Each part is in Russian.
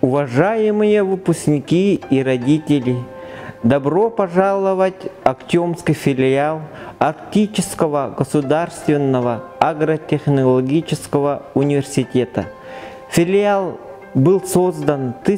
Уважаемые выпускники и родители, добро пожаловать в Актемский филиал Арктического государственного агротехнологического университета. Филиал был создан в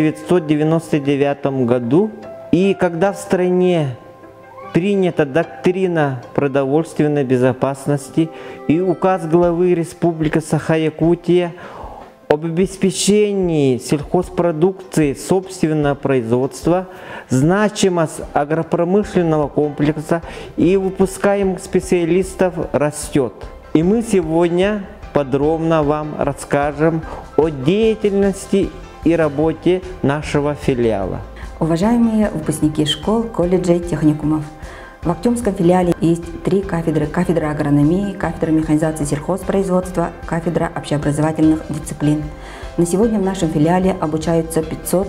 1999 году, и когда в стране принята доктрина продовольственной безопасности и указ главы Республики Саха-Якутия об обеспечении сельхозпродукции собственного производства, значимость агропромышленного комплекса и выпускаемых специалистов растет. И мы сегодня подробно вам расскажем о деятельности и работе нашего филиала. Уважаемые выпускники школ, колледжей, техникумов, в Актемском филиале есть 3 кафедры: кафедра агрономии, кафедра механизации сельхозпроизводства, кафедра общеобразовательных дисциплин. На сегодня в нашем филиале обучаются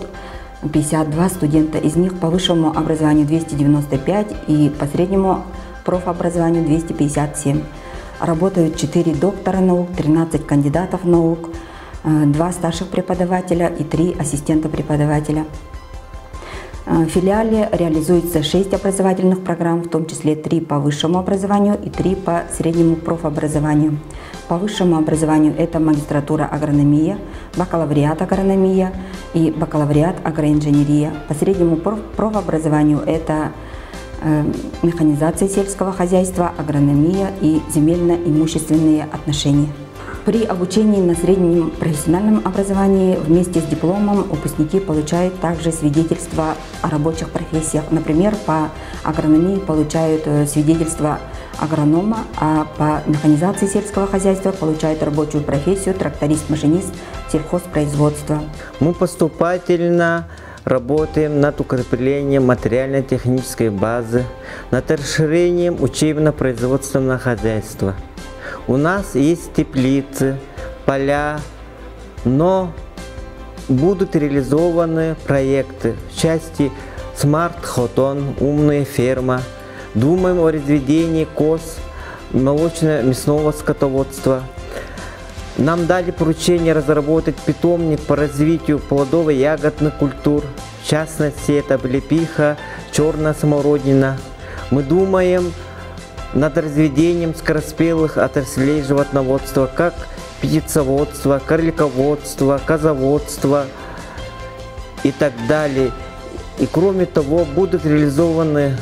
552 студента, из них по высшему образованию 295 и по среднему профобразованию 257. Работают 4 доктора наук, 13 кандидатов наук, 2 старших преподавателя и 3 ассистента преподавателя. В филиале реализуется 6 образовательных программ, в том числе 3 по высшему образованию и 3 по среднему профобразованию. По высшему образованию это магистратура агрономия, бакалавриат агрономия и бакалавриат агроинженерия. По среднему профобразованию это механизация сельского хозяйства, агрономия и земельно-имущественные отношения. При обучении на среднем профессиональном образовании вместе с дипломом выпускники получают также свидетельства о рабочих профессиях. Например, по агрономии получают свидетельство агронома, а по механизации сельского хозяйства получают рабочую профессию тракторист-машинист сельхозпроизводства. Мы поступательно работаем над укреплением материально-технической базы, над расширением учебно-производственного хозяйства. У нас есть теплицы, поля, но будут реализованы проекты в части смарт-хотон, умная ферма. Думаем о разведении коз, молочно-мясного скотоводства. Нам дали поручение разработать питомник по развитию плодово-ягодных культур, в частности это облепиха, черная смородина. Мы думаем над разведением скороспелых отраслей животноводства, как птицеводство, кролиководство, козоводство и так далее. И кроме того, будут реализованы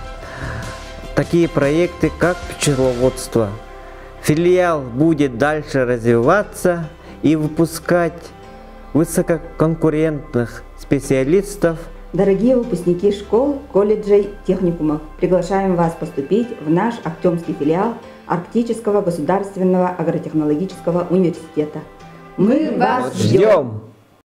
такие проекты, как пчеловодство. Филиал будет дальше развиваться и выпускать высококонкурентных специалистов. Дорогие выпускники школ, колледжей, техникумов, приглашаем вас поступить в наш Актемский филиал Арктического государственного агротехнологического университета. Мы вас ждем!